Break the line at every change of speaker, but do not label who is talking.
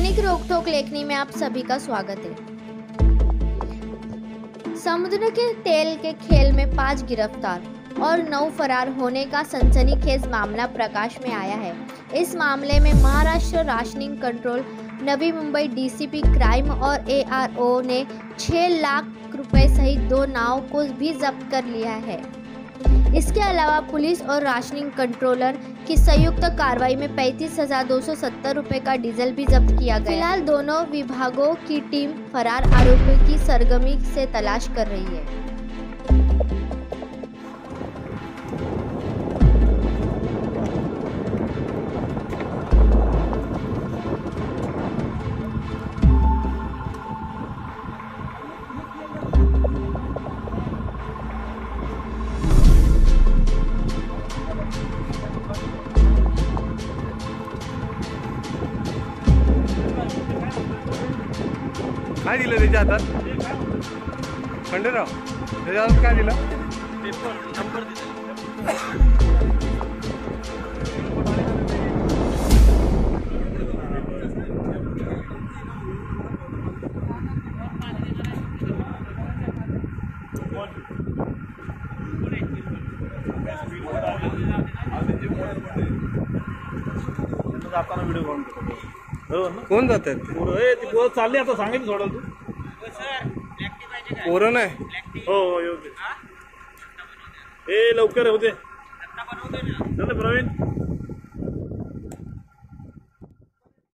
दैनिक रोकटोक लेखनी में आप सभी का स्वागत है। समुद्र के तेल के खेल में 5 गिरफ्तार और 9 फरार होने का सनसनीखेज मामला प्रकाश में आया है। इस मामले में Maharashtra rationing control, Navi Mumbai DCP crime और एआरओ ने 6 लाख रुपए सहित 2 नाव को भी जब्त कर लिया है। इसके अलावा पुलिस और राशनिंग कंट्रोलर की संयुक्त कार्रवाई में 35,270 रुपए का डीजल भी जब्त किया गया। फिलहाल दोनों विभागों की टीम फरार आरोपियों की सरगर्मी से तलाश कर रही है।
काय दिलं त्याच्या हातात? खंडेराव त्याच्या हातात काय दिलं? पेपर नंबर
जाताना व्हिडिओ कॉल करतो.
कोण जातात?
पोरं चालले आता सांगितलं थोडं तू
पोरं नाही.
हो योग्य. लवकर होते प्रवीण.